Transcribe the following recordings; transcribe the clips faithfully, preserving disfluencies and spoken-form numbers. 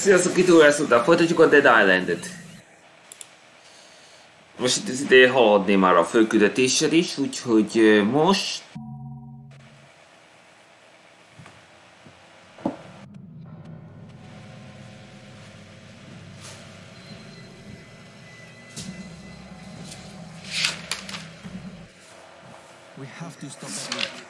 Sziasztok, itt újra szóltam, folytatjuk a Dead Island-et. Most itt az ideje haladni már a főküldetéssel is, úgyhogy most... We have to stop that leak.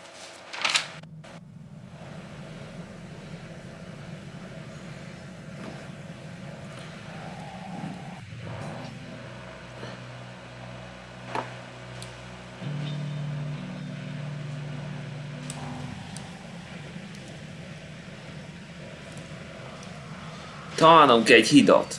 Találnunk egy hidat.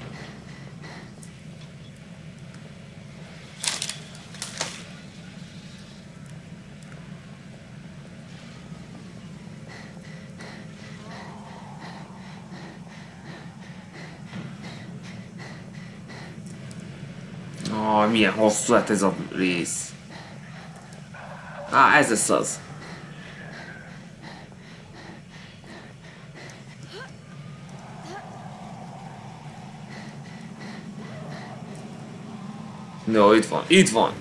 Oh, milyen hosszú lett ez a rész. Á, ez lesz az. No, itt van, itt van.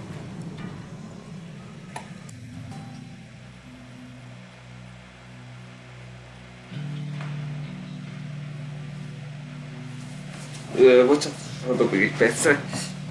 Ö, bocsánat, adok még egy percre.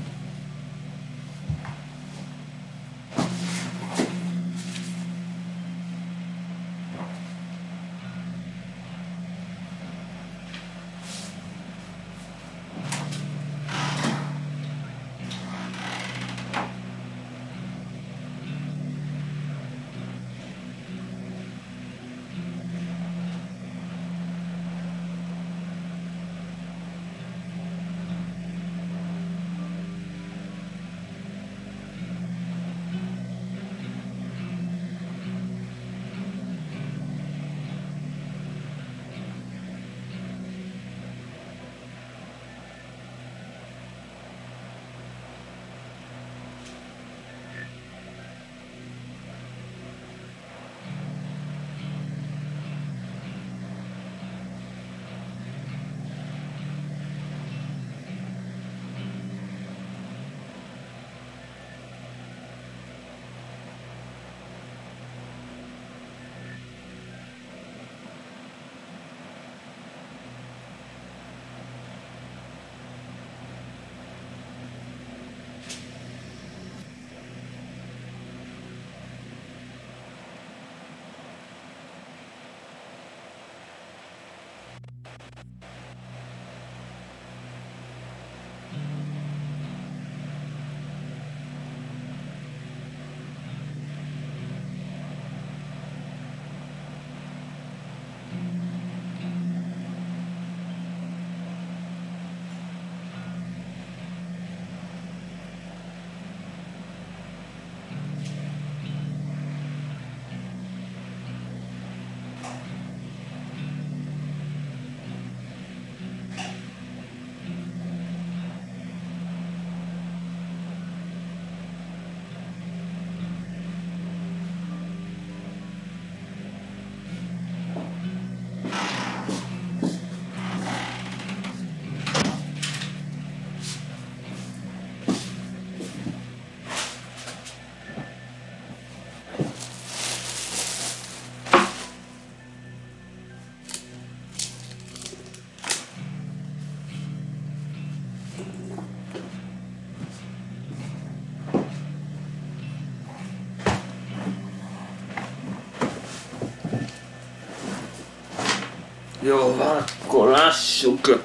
Jó van, akkor lássuk.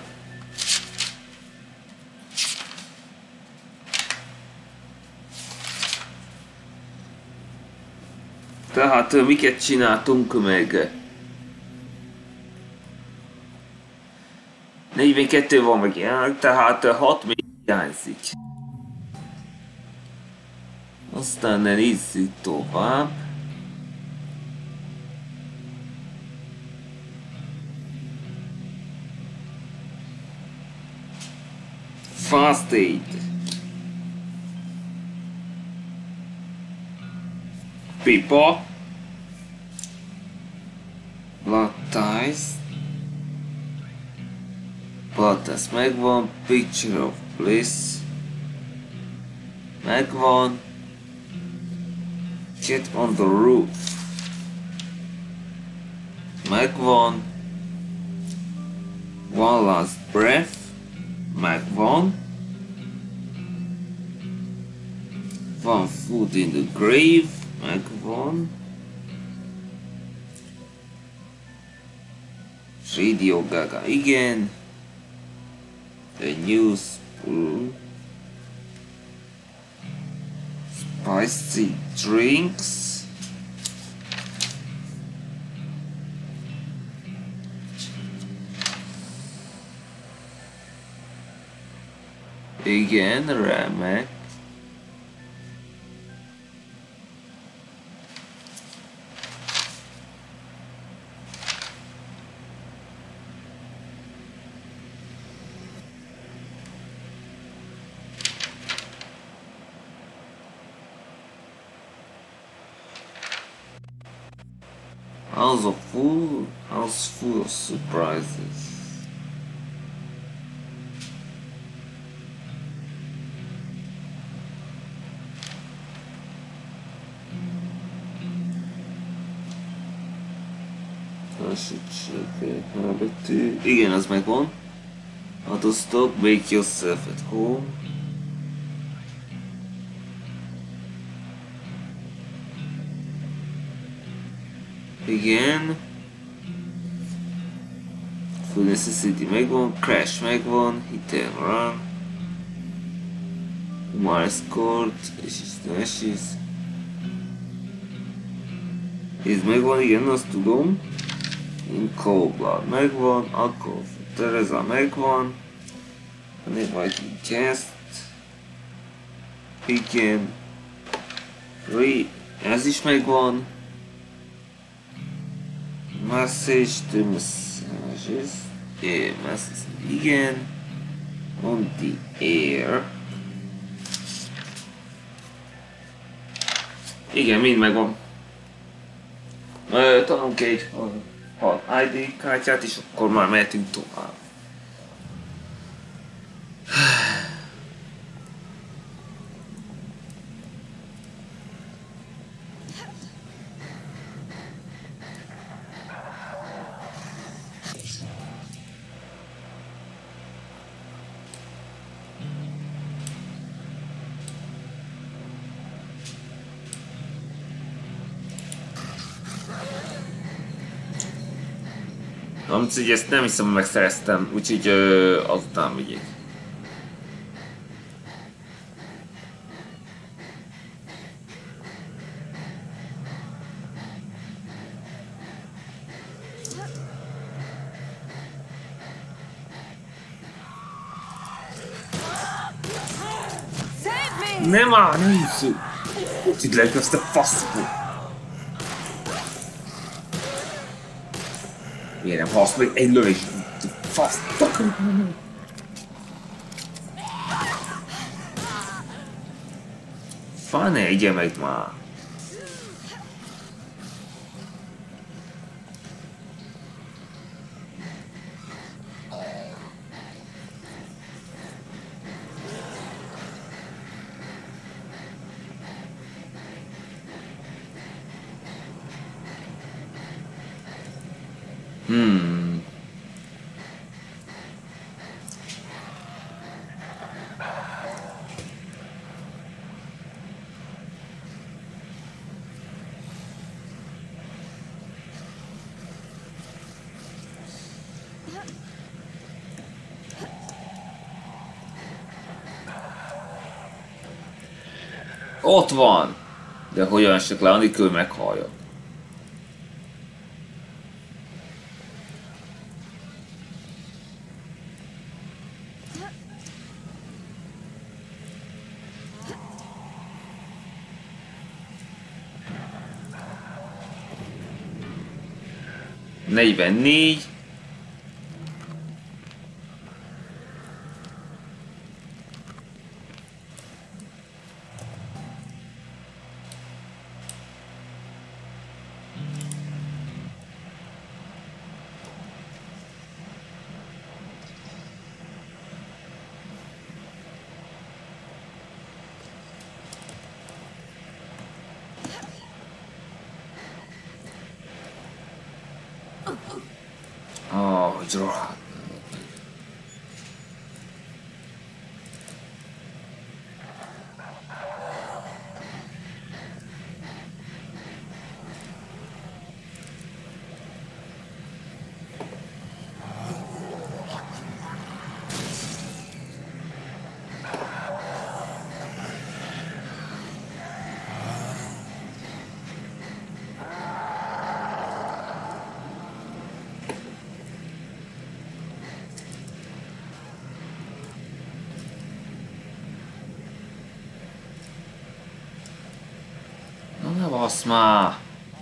Tehát miket csináltunk meg? negyvenkettő van meg jelenleg, tehát hat még hiányzik. Aztán ne nézzük tovább. Fast aid. Pipa. Blood ties. Baltesz megvan, Picture of Bliss megvan, Get on the Roof megvan, One Last Breath megvan, One Foot in the Grave megvan, Radio Gaga igen, The New Spoon, Spicy Drinks, igen, remek. House of full, house full of surprises. Igen, az megvan. Autostop, make yourself at home. Igen. Full Necessity megvan, Crash megvan, Hit and Run, Mars Court, és Isten Ashes. Ez megvan, igen, azt tudom. In Cold Blood megvan, akkor Teresa megvan, Inviting Guest, igen, Free, ez is megvan, Message to Messages, yeah, message, igen, On the Air, igen, mind megvan. Talán egy hat i dé kártyát, és akkor már mehetünk tovább. Úgyhogy ezt nem hiszem, hogy megszereztem, úgyhogy ö, azután megyek. Nem áll, nem hiszem! Úgyhogy legközt a faszból! Miért nem hasz még egy lövés? Fasz! Fane, egye meg már! Hmm. Ott van! De hogyan esek le, anélkül meghallja. negyvennégy. Ah, hogy rohadt. Ne basz már!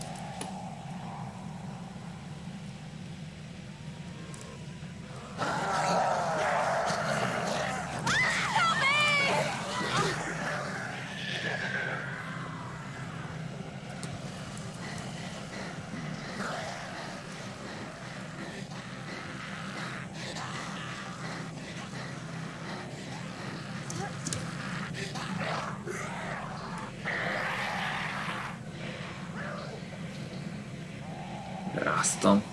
Ráztam.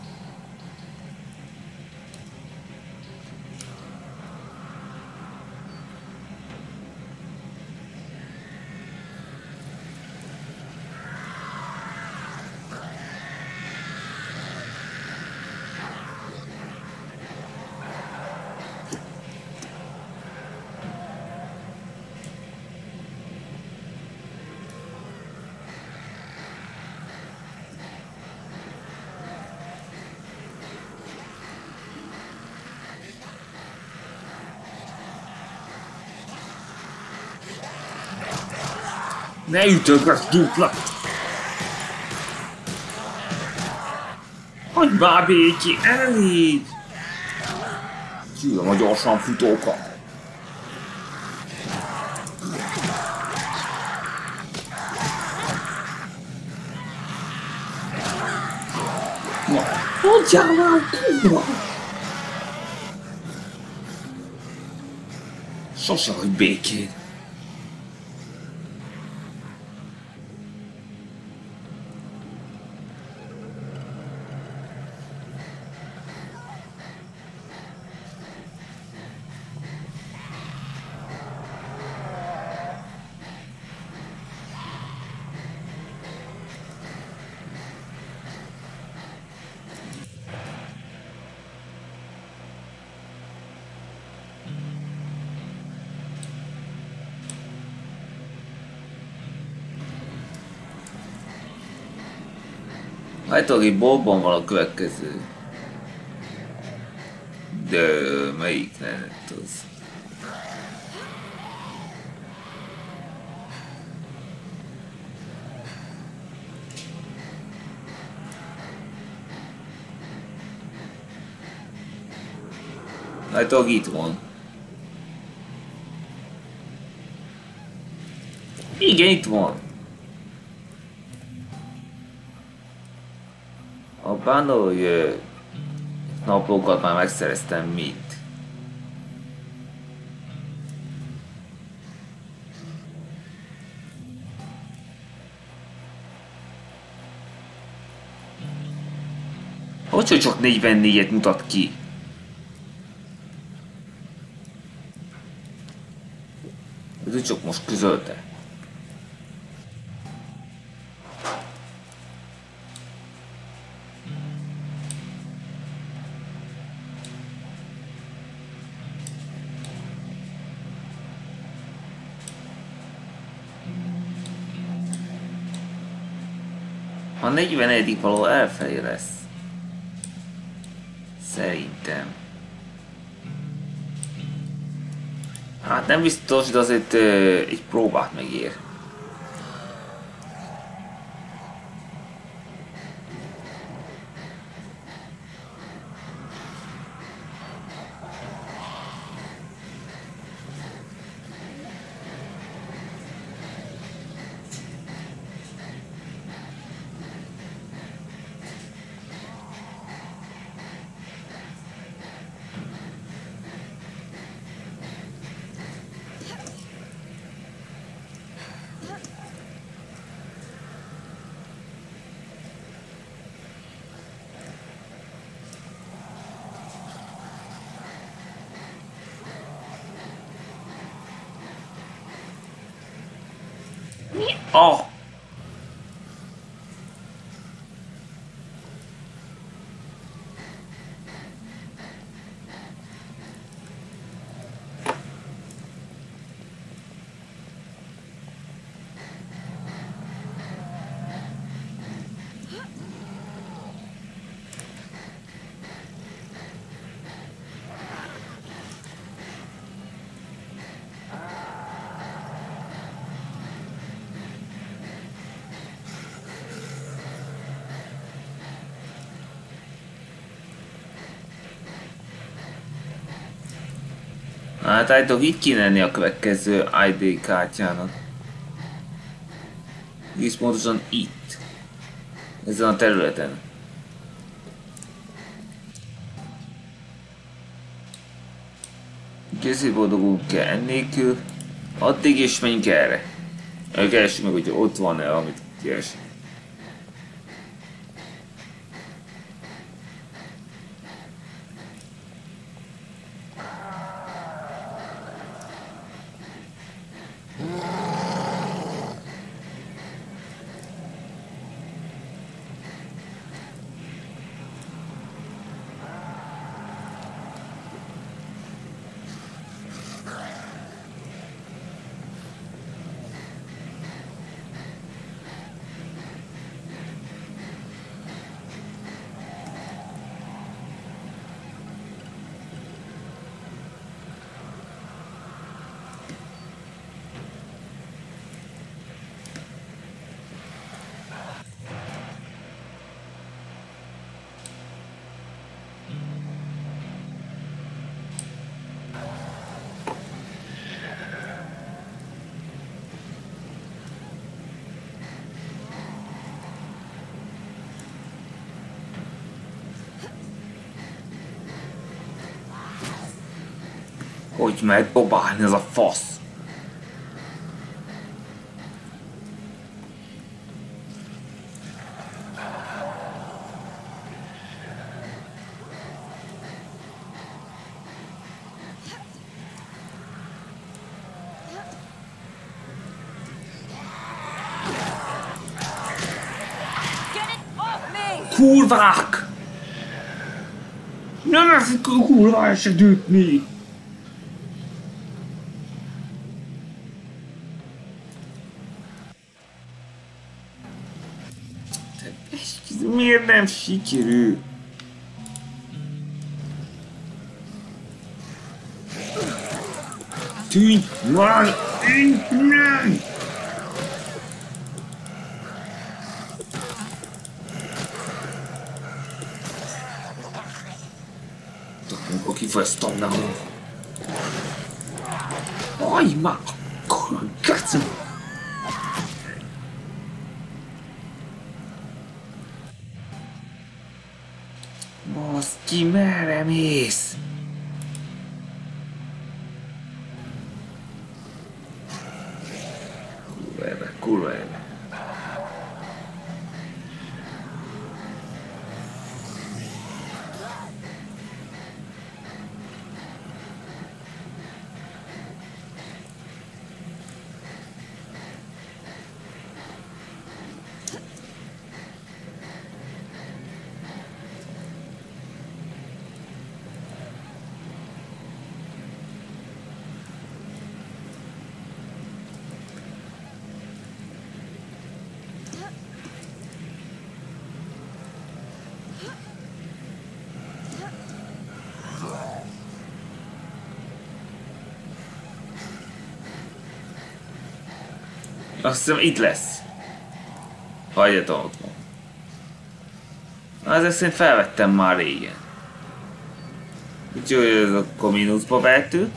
Ne ütögess dupla! Hagyj már béki, elég! Gyűlöm a gyorsan futókat! Na, hagyjál már, kurva! Sose hagyj békén! Állítólag egy boltban van a következő. De melyik lehet az? Állítólag itt van. Igen, itt van. A bánói naplókat már megszereztem mind. Hogy csak negyvennégyet mutat ki? Ez csak most közölte. A negyvenedik való elfelé lesz. Szerintem. Hát nem biztos, de azért uh, egy próbát megér. Oh! Hát állítólag itt kéne lenni a következő i dé kártyának. És pontosan itt. Ezen a területen. Készít boldogunk kell ennélkül. Addig is menjünk erre. Keresünk meg, hogy ott van-e, amit keresünk. Hogy megy dobálni ez a fasz? Kurvák! Nem eszik a kurva eset ütni! Miért nem sikerül? Tűnj már innen! Amikor kifejeztem, nem. Aj, már! Kacam! Ki merre mész? Kurva ebbe, kurva ebbe. Azt hiszem itt lesz. Ha egyáltalán ott van. Ezek szerint felvettem már régen. Úgyhogy ez akkor mínuszba vehető.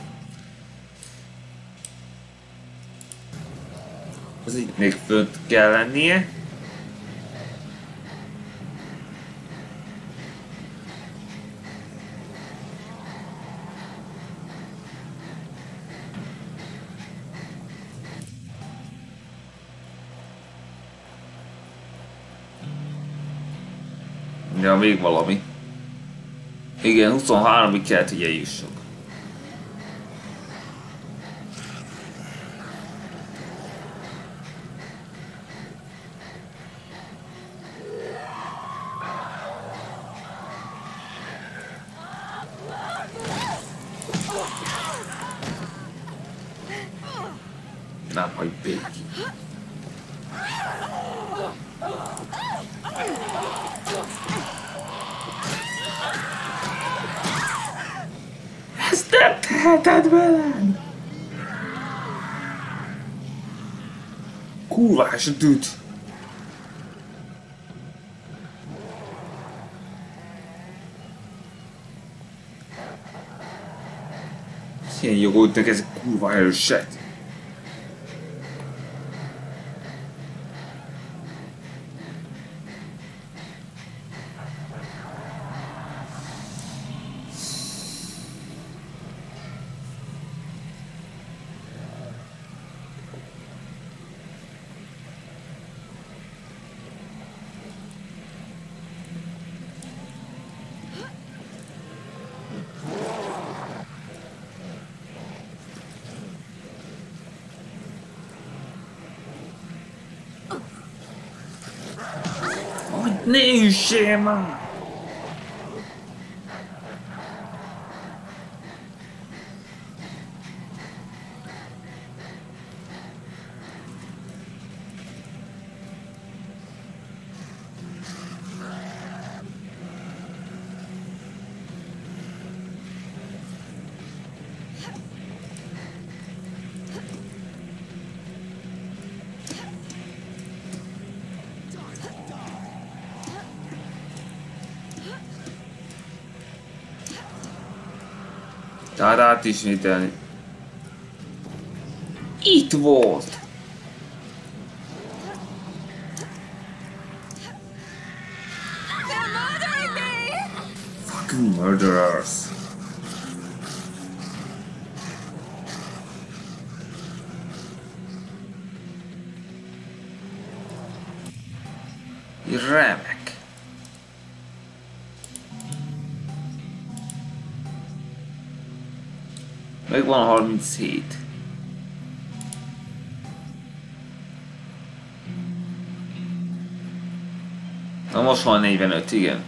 Ez itt még fönt kell lennie. Ja, még valami. Igen, huszonháromig kellett, hogy eljussok. Nem hagy békén. Ezt nem teheted velem! Kurvás düt! Ilyen jogoltnak ezek kurva erősek. Ne üssél már! Tehát átismételni. Itt volt! Fucking murderers! Remek! Megvan a harminchét. Na most van negyvenöt, igen.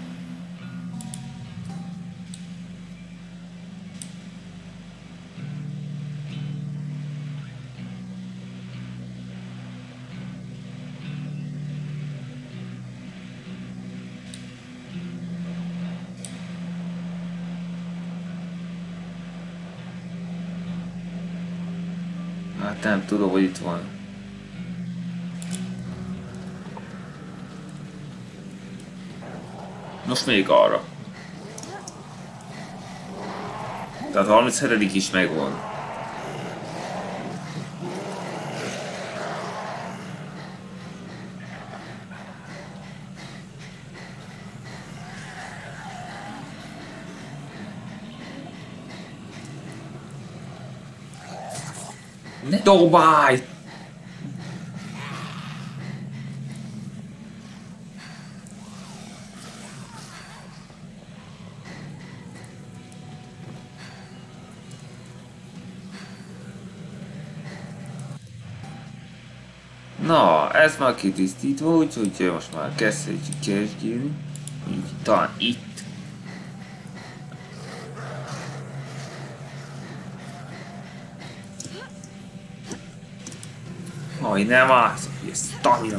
Hát nem tudom, hogy itt van. Most még arra. Tehát a harminchetedik is megvan. Ne dobálj! Na, ez már kitisztítva, úgyhogy most már kezdhetjük kezdjéni. Így, talán itt. Aj, nem állsz, hogy ez stamina.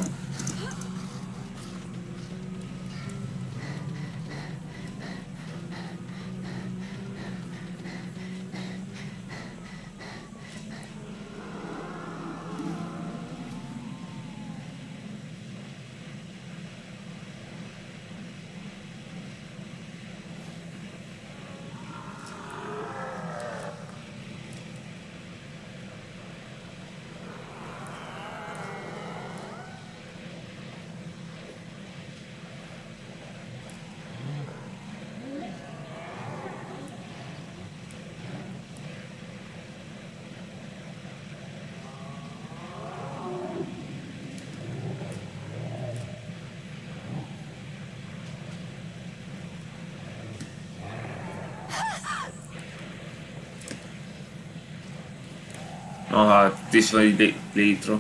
Na hát, itt is van egy létro.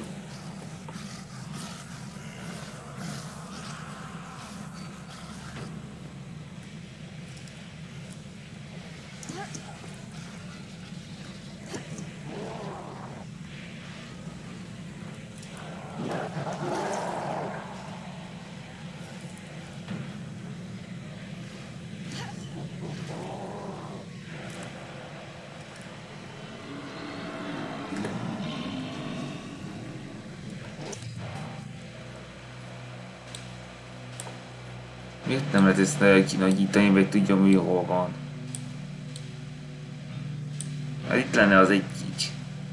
Miért nem lehet ezt kinagyítani, vagy tudja mi hol van? Hát itt lenne az egy így.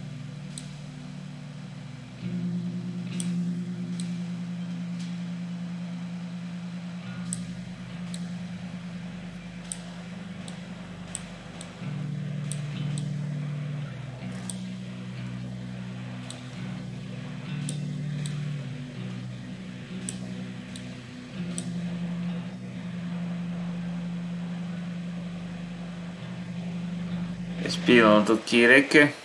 Egy pillanatot kérek.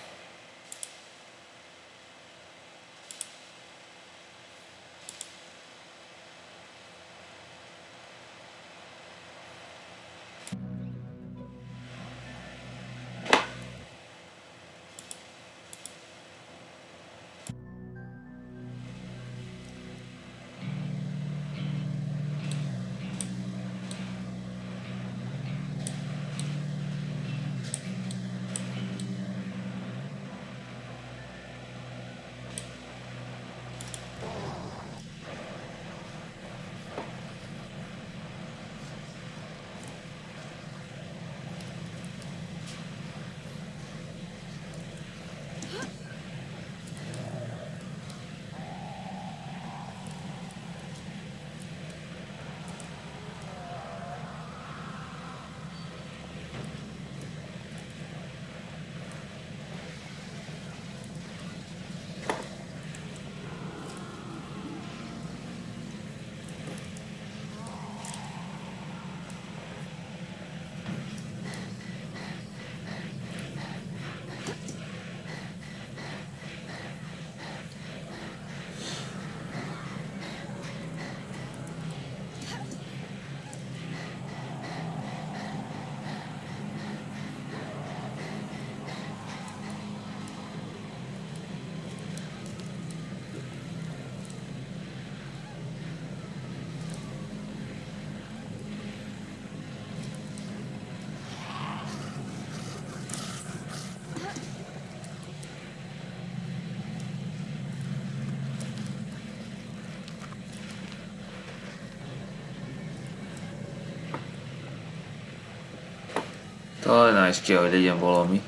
Talán is kell, hogy legyen valami.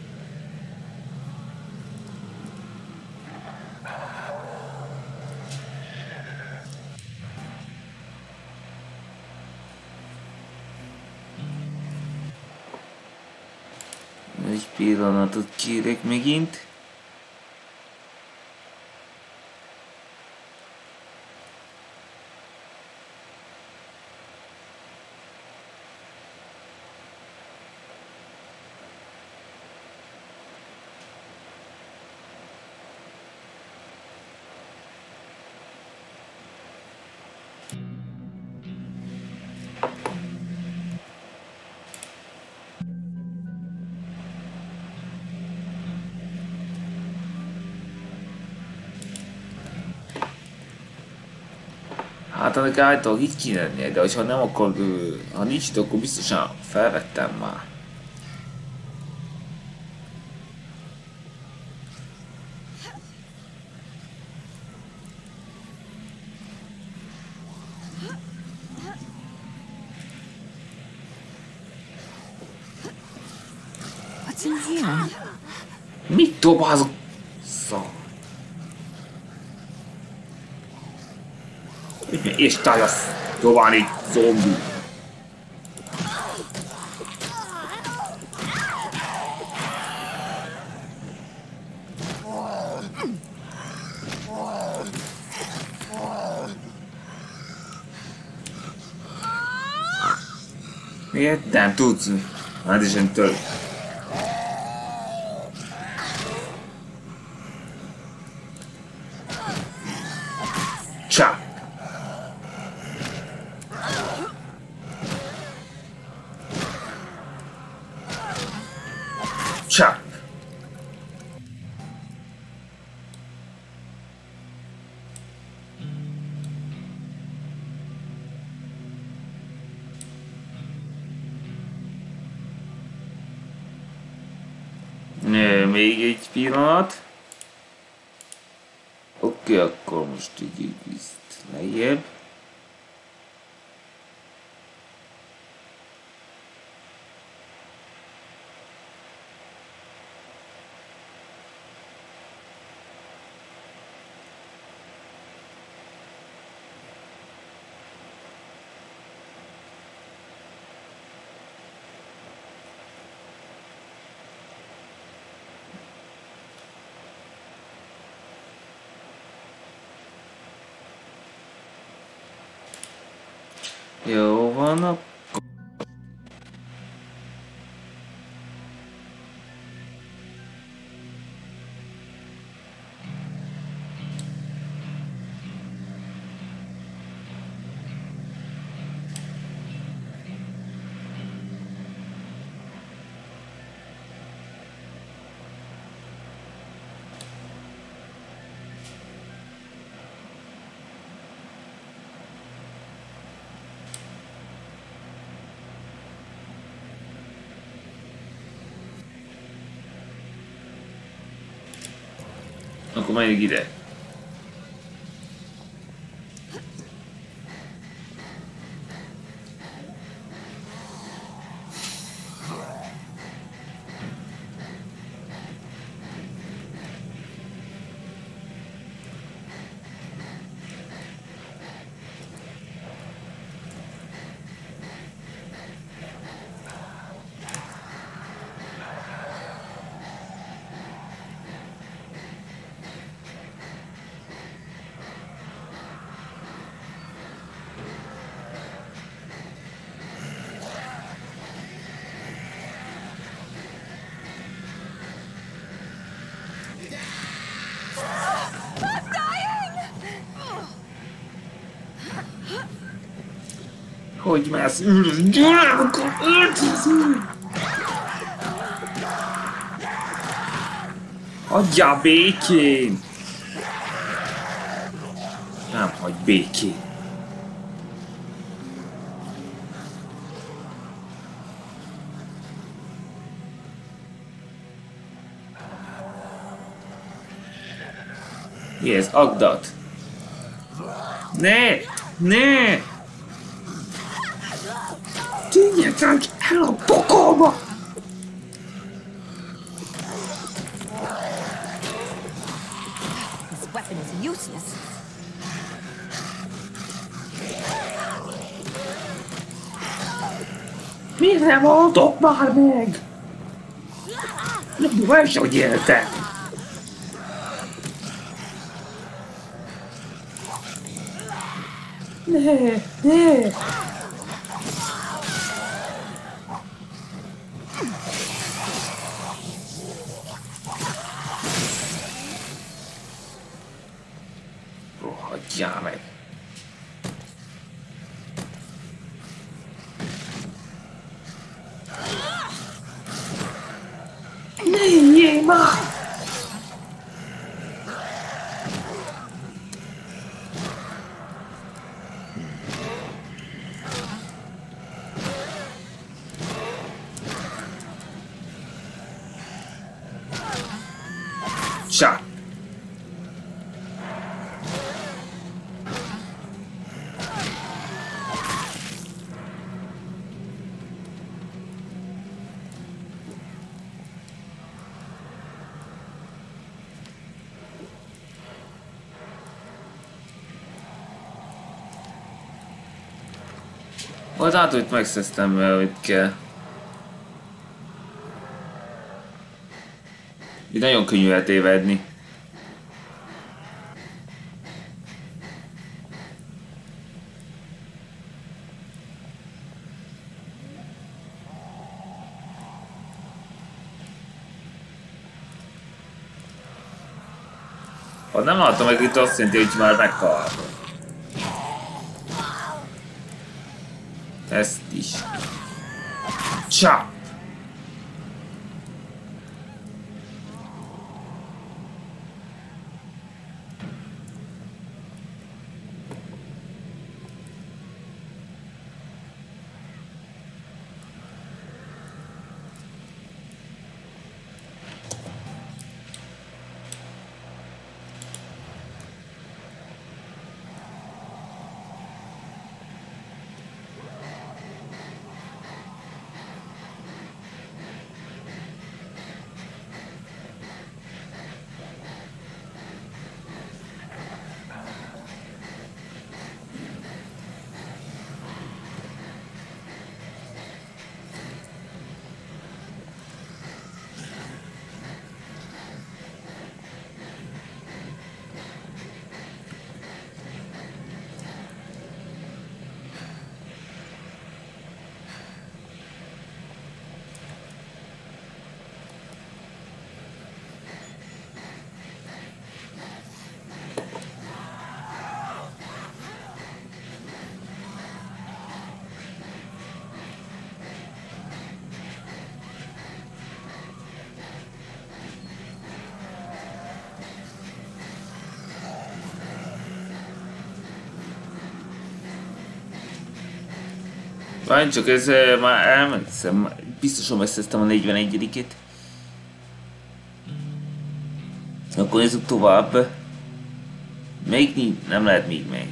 Egy pillanatot kérek megint. Hát ennek által így kéne lennie, de hogyha nem akkor, ha nincs itt, akkor biztosan felvettem már. What's in here? Mit dobálok? Szar. És tájasz dobálni, zombi. Miért nem tudsz? Hát is nem tudsz. Csá! Csá! Még egy pillanat. Oké, okay, akkor most így itt lejjebb. Jó van, akkor... Akkor menjünk ide. Hogy mász ülni? Gyerek, öltözni! Hagyjál békén! Nem hagy békén. Mi ez? Agdat! Ne! Ne! Tűnjetek el a pokolba! This weapon is useless. Miért nem oldok már meg? Nem vagy, hogy éltek! Ne, ne! Hagyjál meg! Ne jöjj már! Csá! Az át, hogy megszereztem, hogy kell. Itt nagyon könnyű eltévedni. Ha nem látom meg itt, azt jelenti, hogy már megtaláltam. Ezt is. Csá! Fájn, csak ez eh, már elment, hiszem, biztosan összeztem a negyvenegyediket. Akkor nézzük tovább. Még nincs, nem lehet még meg.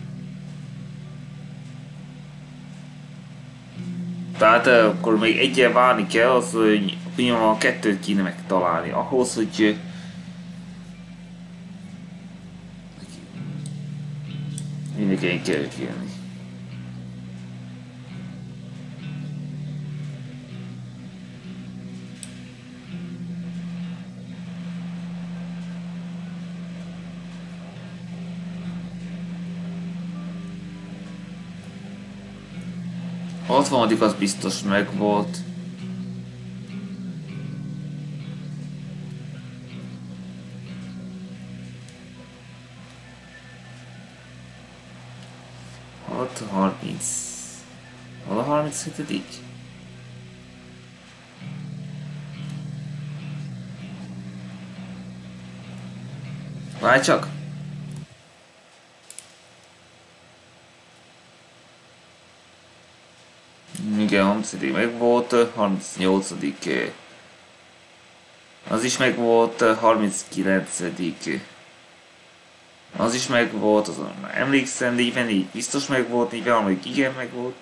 Tehát eh, akkor még egyen várni kell, az, hogy nyilván a kettőt kéne megtalálni. Ahhoz, hogy eh, mindenki kell kérni. A hatvanadik az biztos megvolt. hat harminc. Hol a harminchetedik? Várj csak! Igen, harmincedik meg volt, harmincnyolcadik az is meg volt, harminckilencedik az is meg volt, azon már emlékszem, negyvenegy biztos meg volt, negyvenhárom igen meg volt.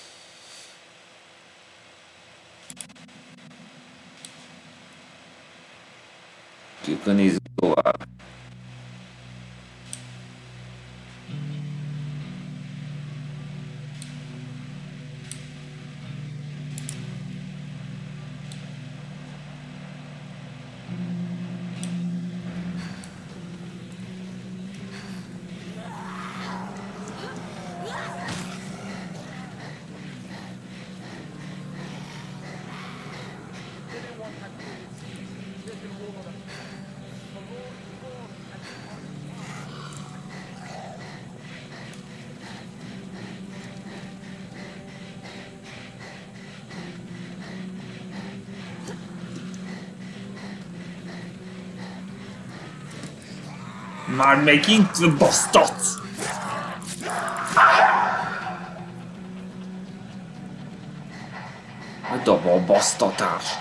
Akkor nézzük tovább. Már megint basztat! Hagyd abba a basztatást!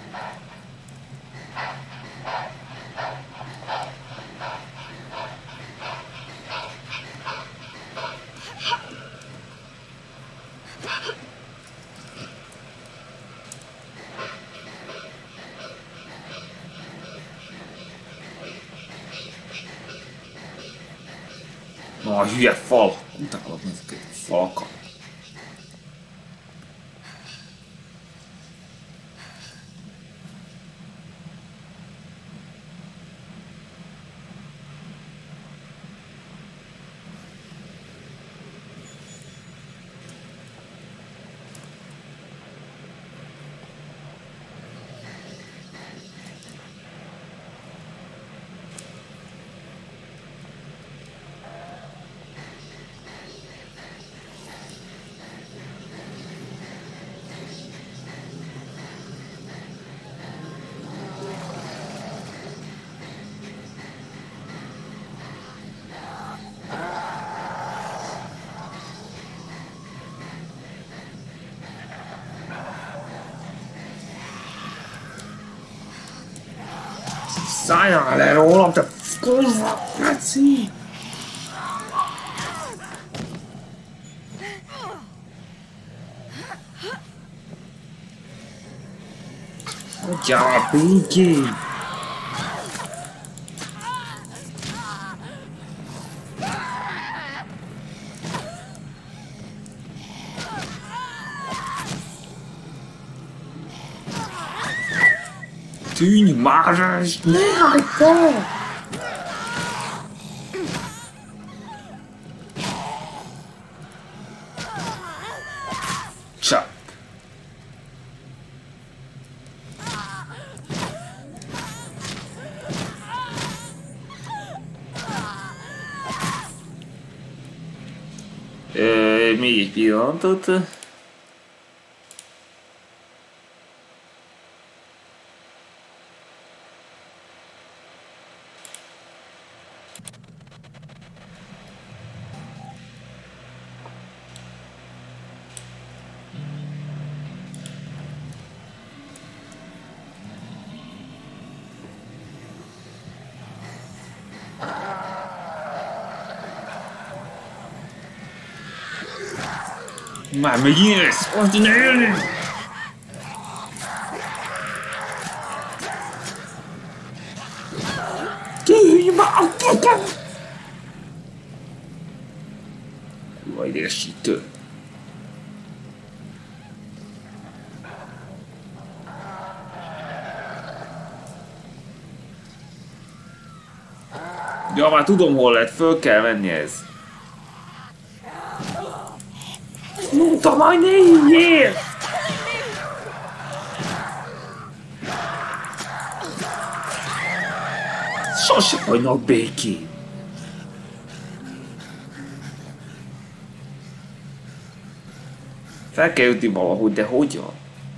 Na, a hülye fal! Utálok ezeket a falakat. Szálljál le rólam, te kurva feci! Hagyjál a békén! Tűnj már, és ne hagyd el! Csak! Ö, még egy pillanatot. Már megint ez! Azt ne élni! Tűnj már a kutam! Kurva idegesítő. Ja, már tudom hol lett, föl kell venni ez. Mondtam, hogy ne hívjél! Sose hagynak békén. Fel kell jutni valahogy, de hogyan?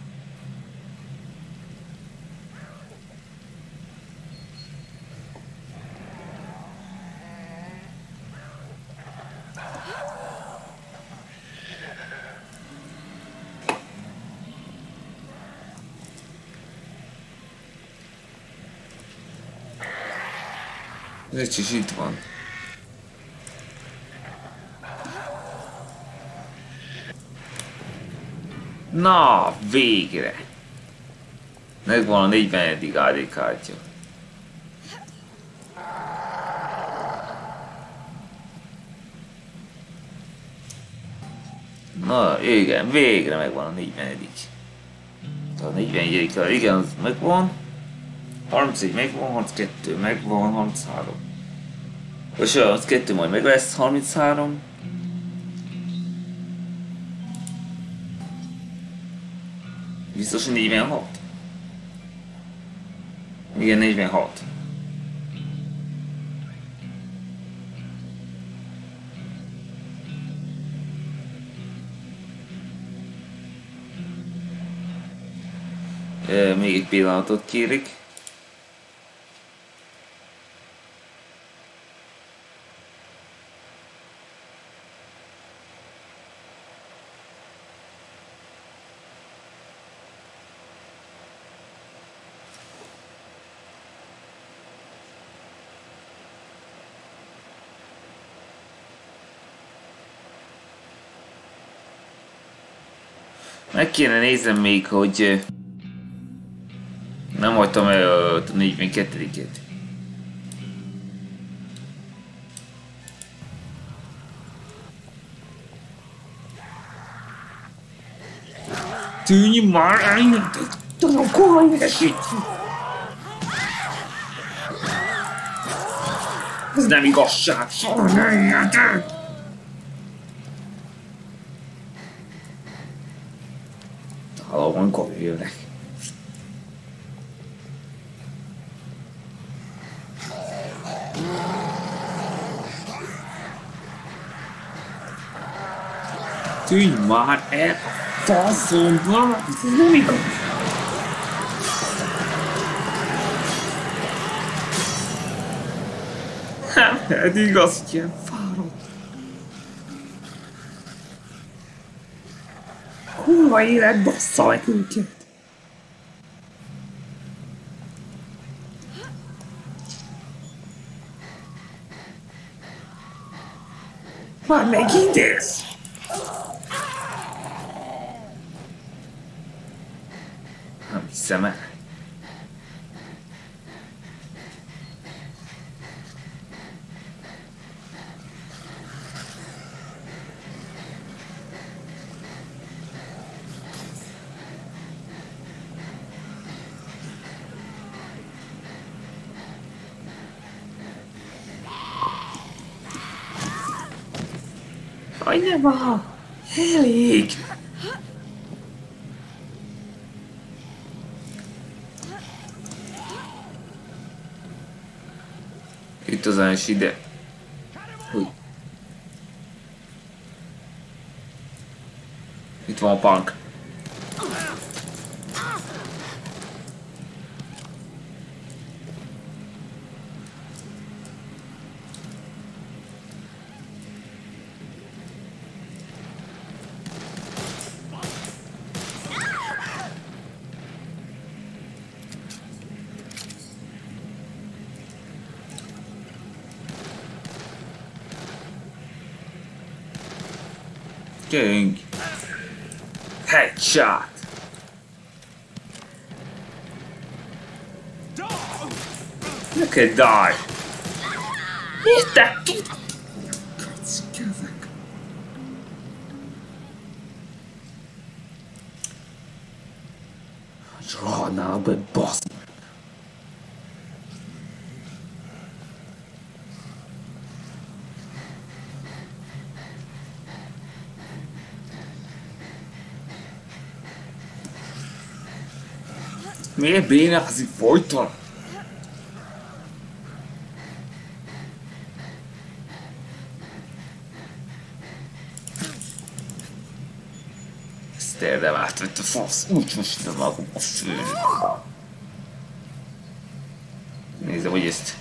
Ez is itt van. Na, végre! Megvan a negyvenedik á dé kártya. Na, igen, végre megvan a negyvenedik. A negyvenegyedik, igen, az megvan. harmincegy megvan, harminckettő megvan, harminchárom. Vagy olyan, harminckettő majd meg lesz, harminchárom. Biztos, hogy negyvenhat? Igen, negyvenhat. E, még egy pillanatot kérek. Meg kéne nézem még, hogy nem hagytam el a negyvenkettőt. Tűnj már el! Tudom, kurva idegesít! Ez nem igazság! Soha ne érted! Találomkor jönnek. Tűnj már el a faszomba! Ez nem igaz! Nem, ez igaz, hogy ilyen fáradt. Kurva élet, bassza meg őket! Már megint ez! Nem hiszem el. Hagyj már! Elég! Itt az állás ide. Húj. Itt van a punk. Gyerünk! Headshot! Look at die! Értek ki? Kackezek. Rohadnál be, bassz! Miért bénázik folyton? Ezt érdem átvett a fasz, úgy mosítom magam a főn. Nézem, hogy ezt...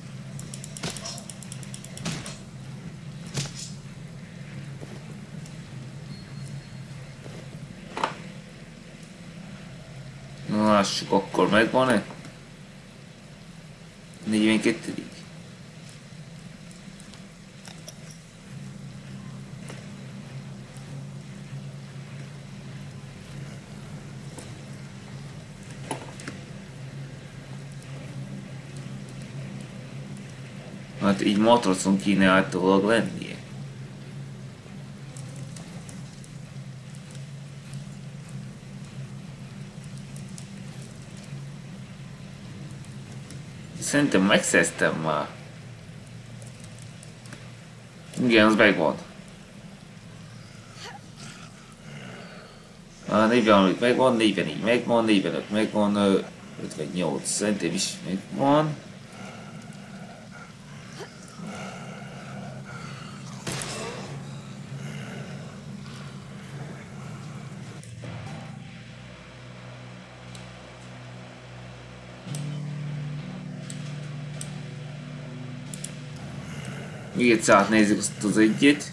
Na lássuk, akkor megvan-e? negyvenkettedik. Hát így matracon kéne általában lennie. Szerintem megszereztem már. Igen, az megvan. A negyvenharmadik megvan, negyvenegy megvan, negyvenöt megvan, ötvennyolc szerintem is megvan. Még egyszer átnézzük azt az egyet.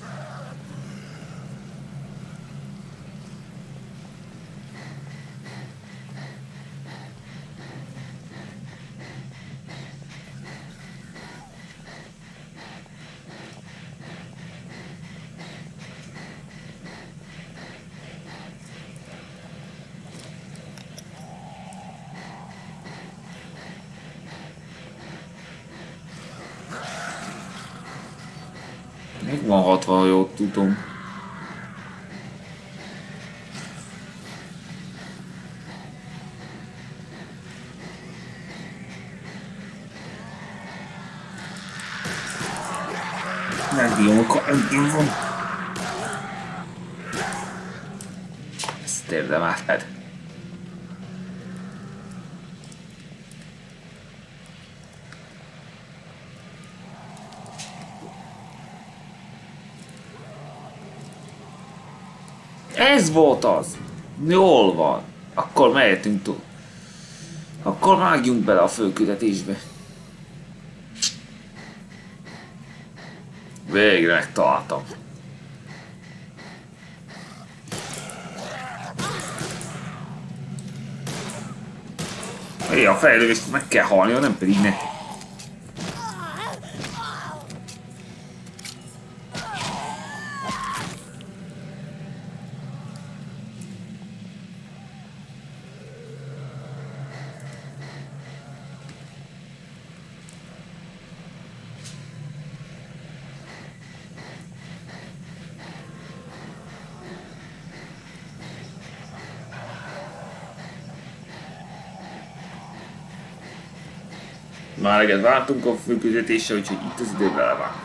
Van hatvan, ha jól tudom. Nem dióka, engem van. Ezt érdemelted. Ez volt az! Jól van. Akkor mehetünk túl. Akkor vágjunk bele a főküldetésbe. Végre megtaláltam. Hé, a fejlődést meg kell halnia, nem pedig ne. Már egyet vártunk a főküldetésre, úgyhogy itt az idő vele van.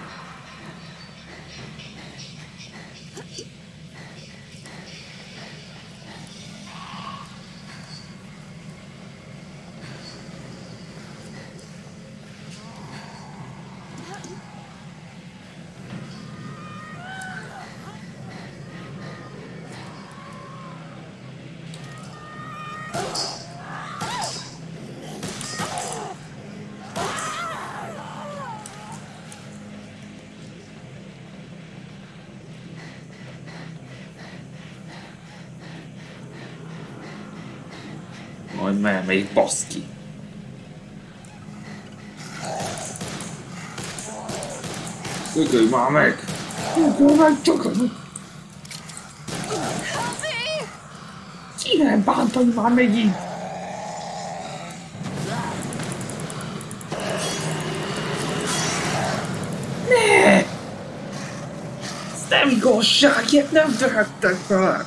Majd elmegyik, baszki. Szökölj már meg! Szökölj meg csak! Kéne bántani már megint! Ne! Ez nem igazság, ilyet nem tehettek vele!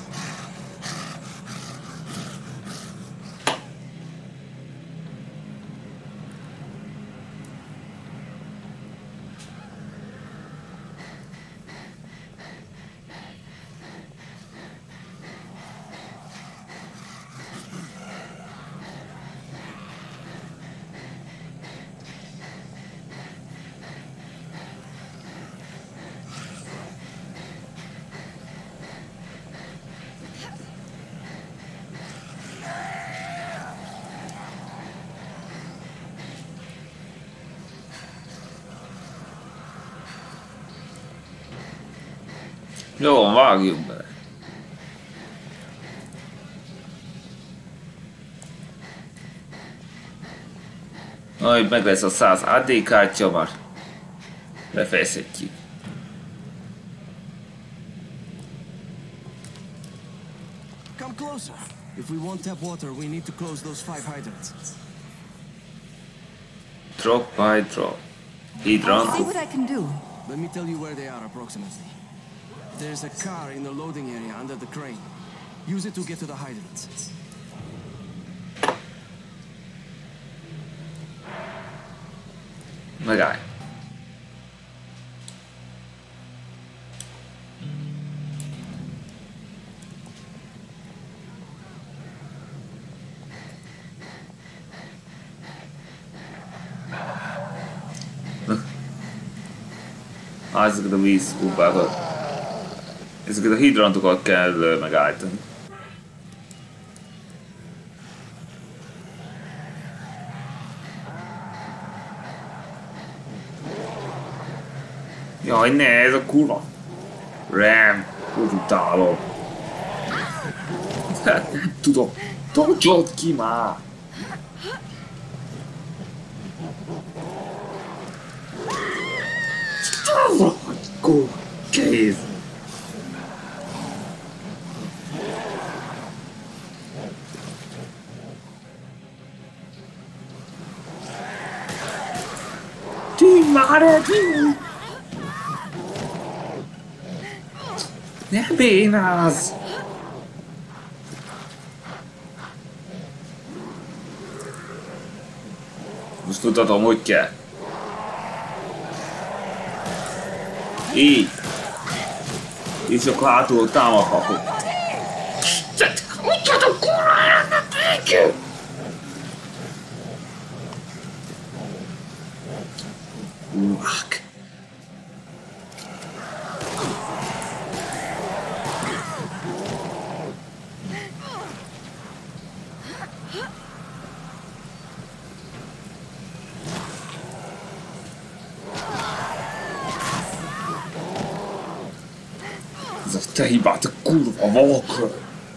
Jó, vágjunk bele. Majd meg lesz a száz á dé kártya, már befejezhetjük. Come closer. If we want tap water, we need to close those five hydrants. Drop by drop. Hydrant. See what I can do. Let me tell you where they are approximately. There's a car in the loading area under the crane. Use it to get to the hydrants. Megállj. Ah, ezeket a vízkúpákat. Ezeket a hidrantokat kell megállítani. Jaj, ne, ez a kurva. Ram, úgy utálom. Nem tudom. Tartsad ki már! Kurva, kész! Tűnj már el, tűnj! Ne bénázz! Most mutatom, hogy kell. Így. És akkor hátulról támadhatok. Hogy tudom, kurva elmennék! Kurvák. Ez a te hibát, a kurva Walker!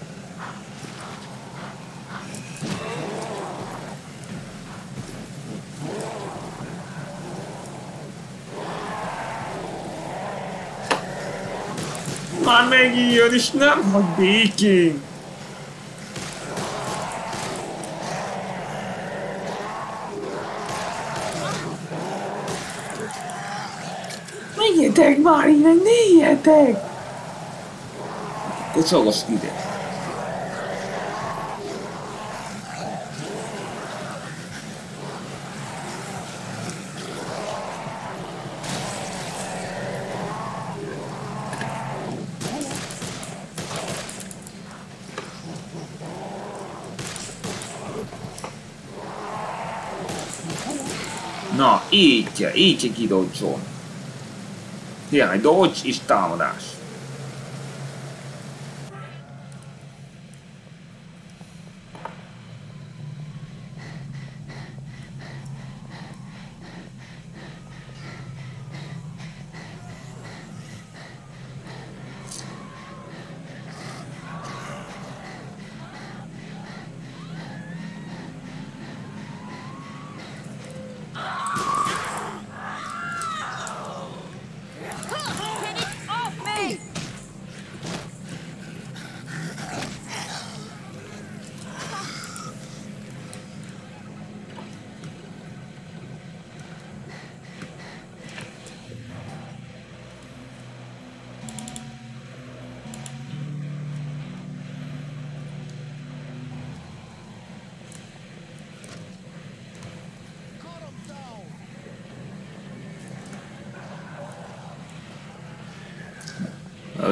Már megint jön és nem hagy békén! Menjetek már innen, nézjetek! Kocsolgass ide! Na, így, így kidodge-ol. Hiány dodge és támadás.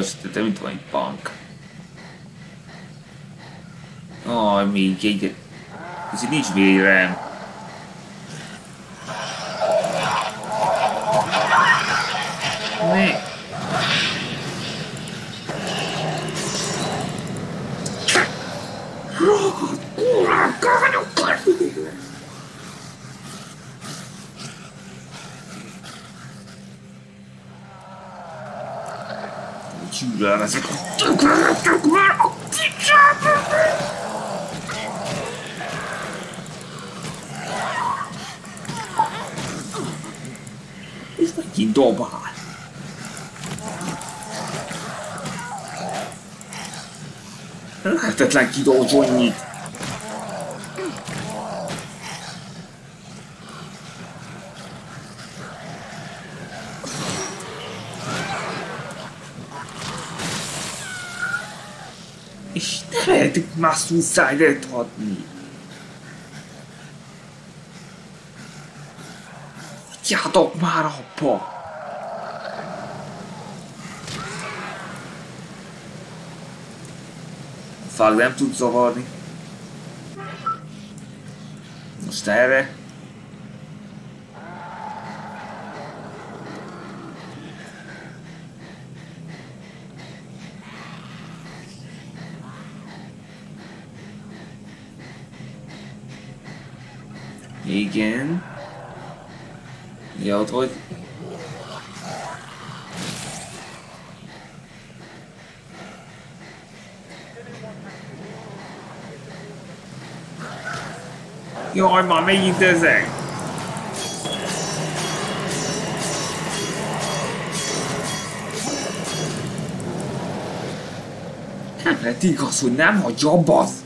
sötéte, mint van egy bank. Aj, még egy... Ez így nincs vérem. Ne! Gyűlölöm ezek a tökölötök már a picsába! És megint dobál! Lehetetlen kidolzsolni! És ne lehetek már Suicide-et adni! Hagyjátok már abba! Fuck, nem tud zavarni. Most erre. Igen. Ja, ott vagy. Jaj, már megint ezek! Nem lehet igaz, hogy nem hagyja abba az!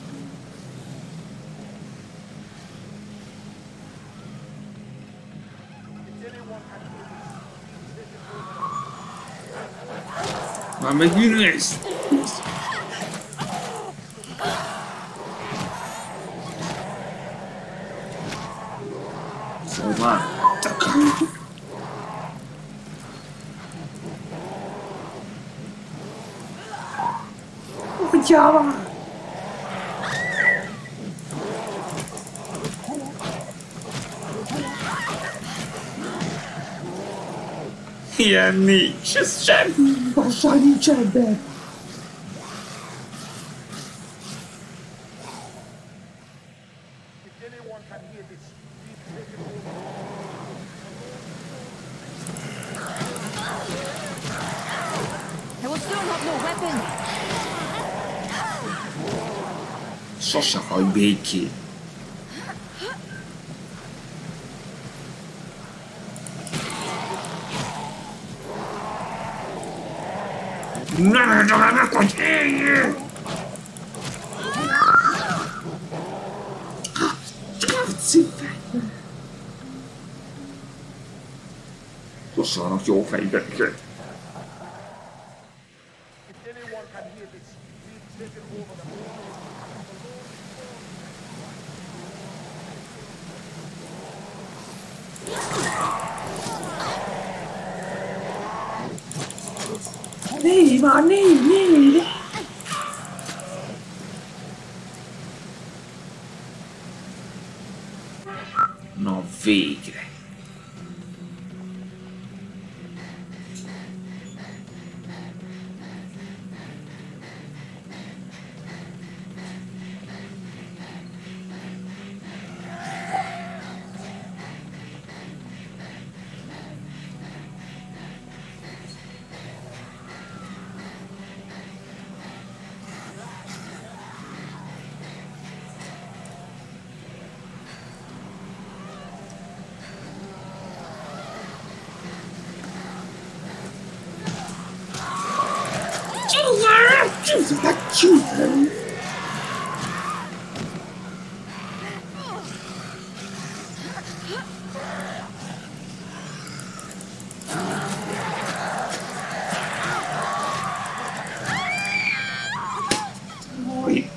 Már megint ez! Szóval, hagyjál már! Ilyen nincs, ez semmi igazság nincs ebben! Sose hagy békén. Nem engedem meg, hogy éljél! Hossanak jó fejbeket! Négy már, négy, négy! Na végre! Jesus, that children! Oi.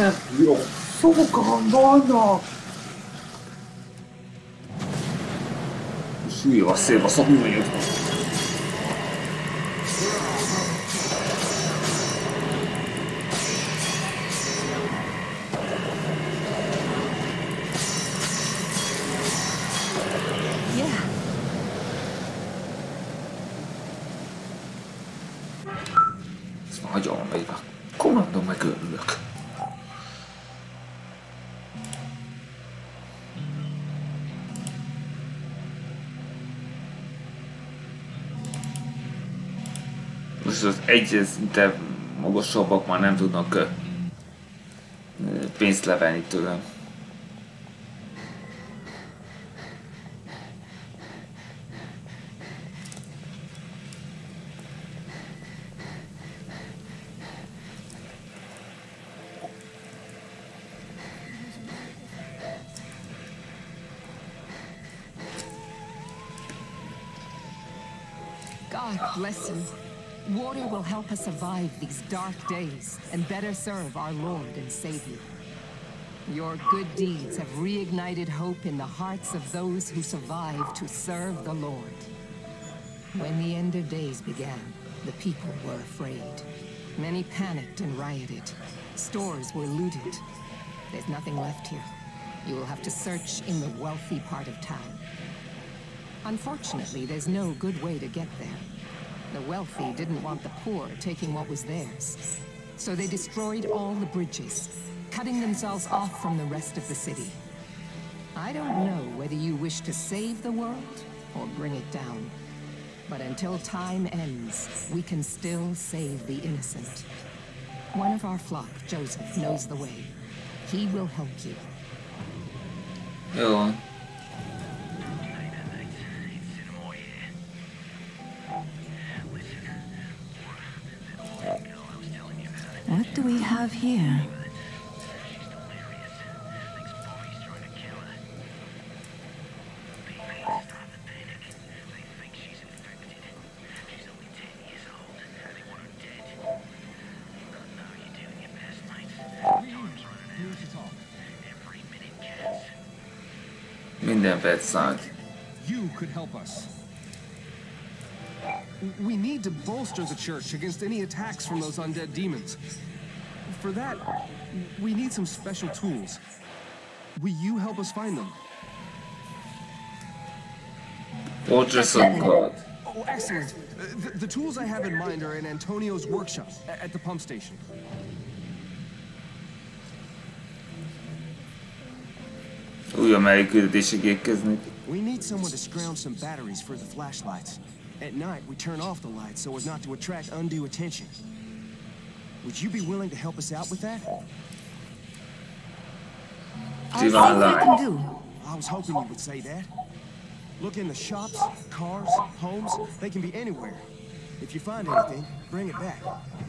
Nem jó sokan vannak! Süllyem a szélbe, szakművényet! Hagyom még a kolandom, meg örülök. Most az egy szinte magasabbak már nem tudnak pénzt levenni tőlem. God bless you. Water will help us survive these dark days and better serve our Lord and Savior. Your good deeds have reignited hope in the hearts of those who survived to serve the Lord. When the end of days began, the people were afraid. Many panicked and rioted. Stores were looted. There's nothing left here. You will have to search in the wealthy part of town. Unfortunately, there's no good way to get there. The wealthy didn't want the poor taking what was theirs. So they destroyed all the bridges, cutting themselves off from the rest of the city. I don't know whether you wish to save the world or bring it down. But until time ends, we can still save the innocent. One of our flock, Joseph, knows the way. He will help you. Jó. What do we have here? Minden perc számít. You could help us. We need to bolster the church against any attacks from those undead demons. For that, we need some special tools. Will you help us find them? Fortress of God. Oh, excellent. Uh, the, the tools I have in mind are in Antonio's workshop a- at the pump station. Új amerikai küldetésig érkeznek. We need someone to scrounge some batteries for the flashlights. At night, we turn off the lights so as not to attract undue attention. Would you be willing to help us out with that? I'll see what I can do. I was hoping you would say that. Look in the shops, cars, homes. They can be anywhere. If you find anything, bring it back.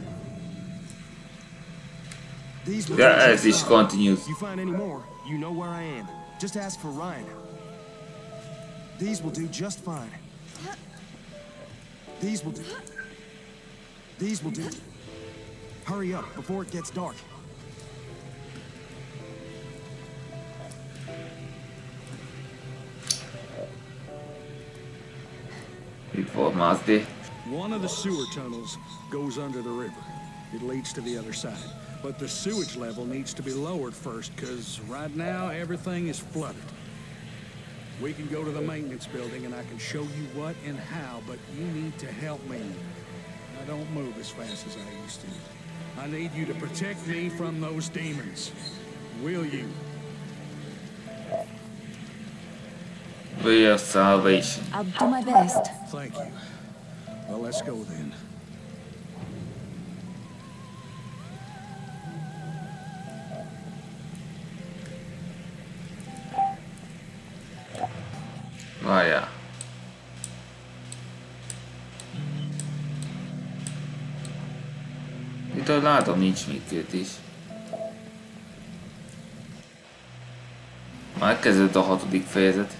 These will Yeah, do as just this fine. continues. You find any more, you know where I am. Just ask for Ryan. These will do just fine. These will do. These will do. Hurry up before it gets dark. Informázni. One of the sewer tunnels goes under the river. It leads to the other side. But the sewage level needs to be lowered first, because right now everything is flooded. We can go to the maintenance building and I can show you what and how, but you need to help me. I don't move as fast as I used to. I need you to protect me from those demons. Will you? Way of salvation. I'll do my best. Thank you. Well, let's go then. Várjál. Itt ahogy látom, nincs még küldetés. Már kezdődött a hatodik fejezet.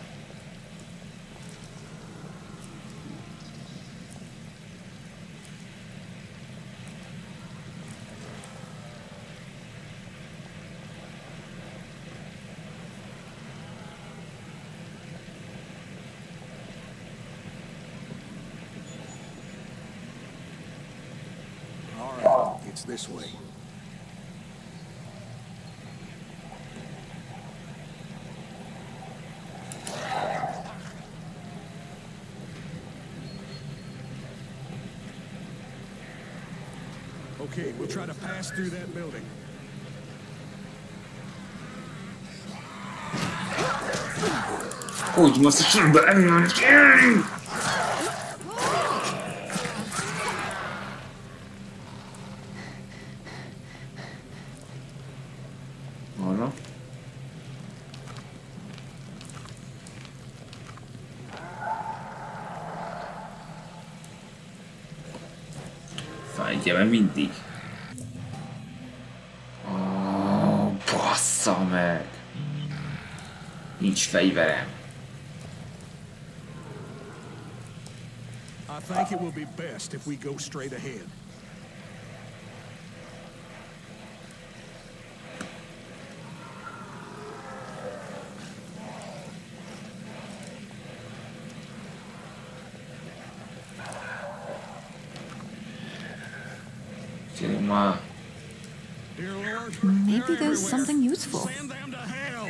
It's this way. Okay, we'll try to pass through that building. Hogy most sürbe engem! Arra. Fájtja meg mindig. Oh, bassza meg! Nincs fegyverem. I think it will be best if we go straight ahead. Ma. Dear Lord, Maybe they're there's everywhere. something useful. Send them to hell.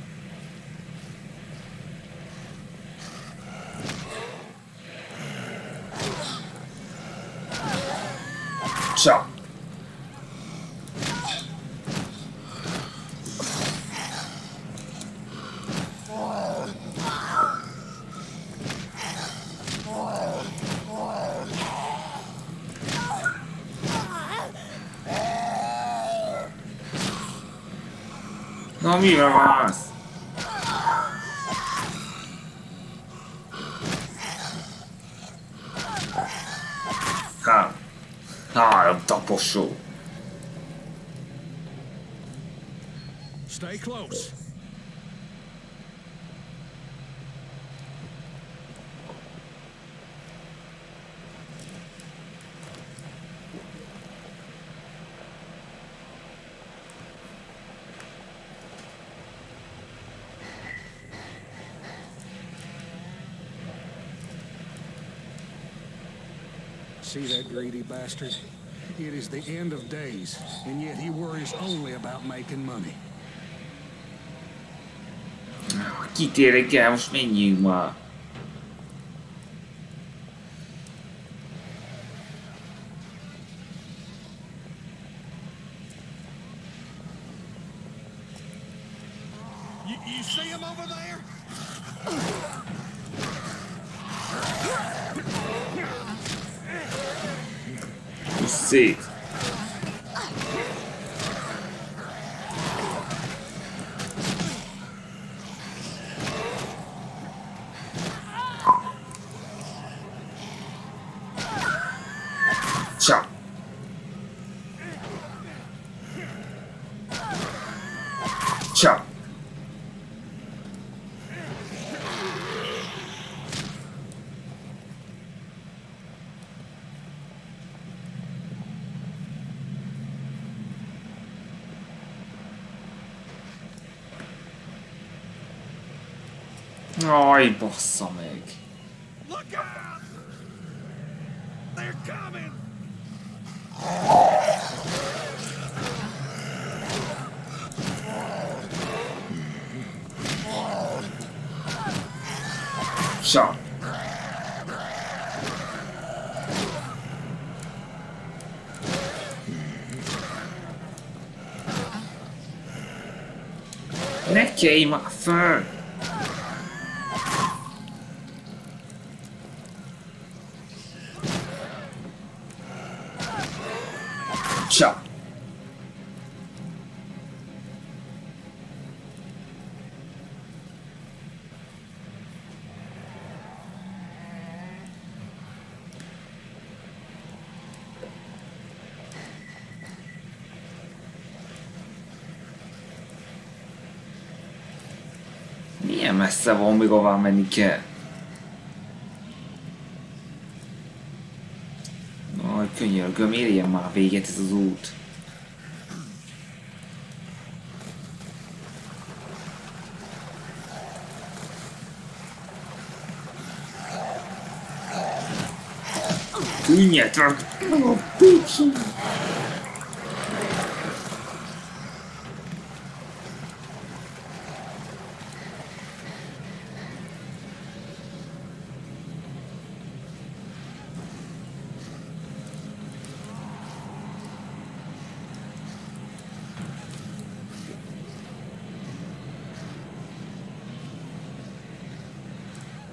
Ciao. No mi vas. Ha. Ha, taposó. Stay close. See that greedy bastard? It is the end of days, and yet he worries only about making money. Kitérek el, most menjünk már. You, you see him over there? Szét. Ciao. Ciao. Aj, bassza meg! Look out! They're coming! Ciao. Ne kelj már föl! Ciao. Milyen messze van, még ahová menni kell? Aj, könyörgöm, érjen már véget ez az út. Könnyed van!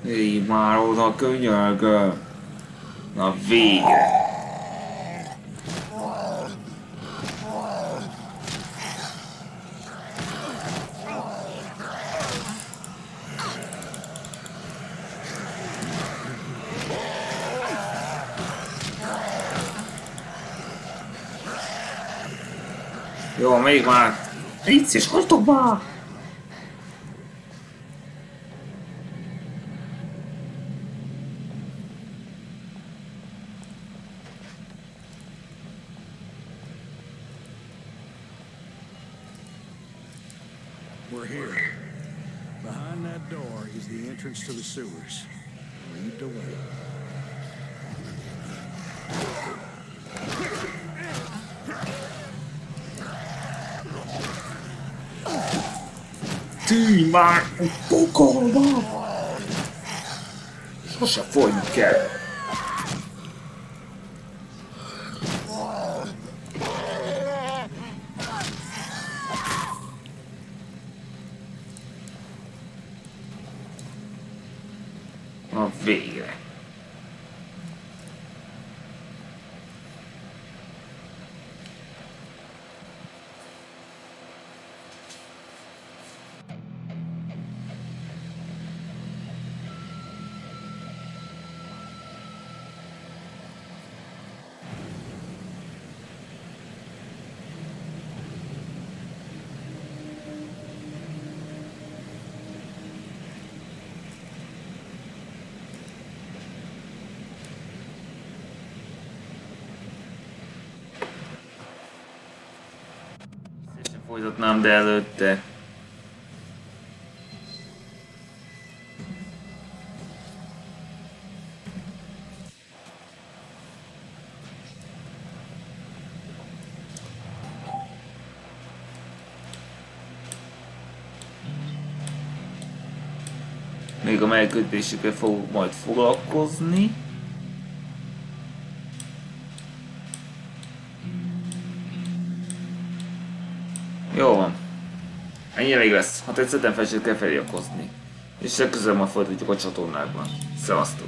Így már oda könyörgöm. Na végre. Jó, még már. Itt is hagytok már. We're here. Behind that door is the entrance to the sewers. Lead the way. Tűnj már egy pokolba! Sose folyni kell. Na végre. Folytatnám, de előtte. Még a megkötésükkel fogok majd foglalkozni. Jó van. Ennyi elég lesz. Ha tetszett, nem felejtsétek el feliratkozni. És legközelebb majd folytatjuk a csatornákban. Szevasztok!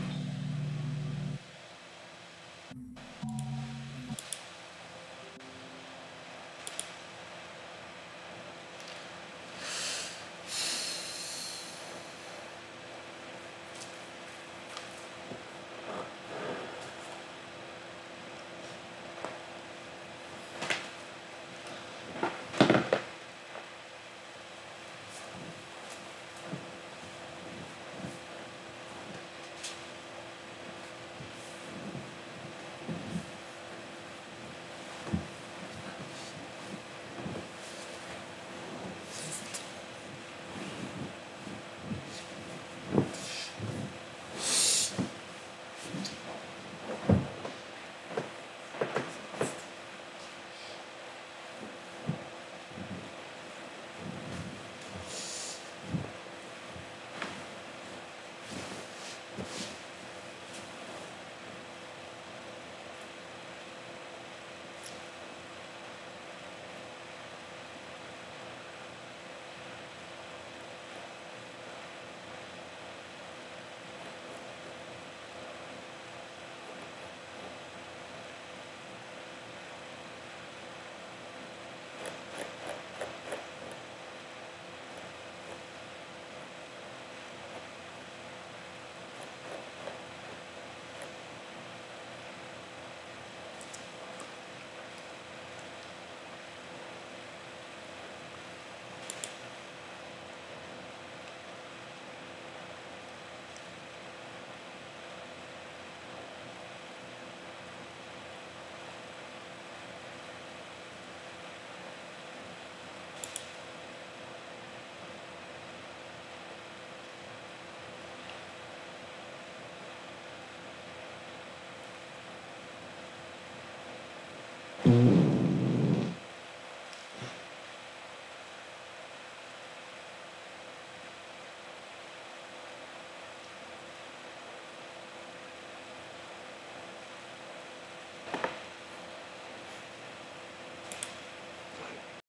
Mm-hmm.